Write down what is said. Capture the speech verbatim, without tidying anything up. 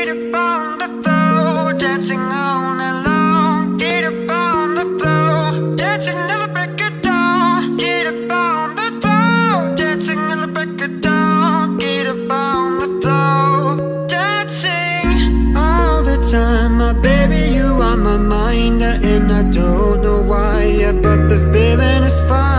get up on the floor, dancing all night long. Get up on the floor, dancing till the break of dawn. Get up on the floor, dancing till the break of dawn. Get up on the floor, dancing all the time. My baby, you on my mind, and I don't know why, yeah, but the feeling is fine.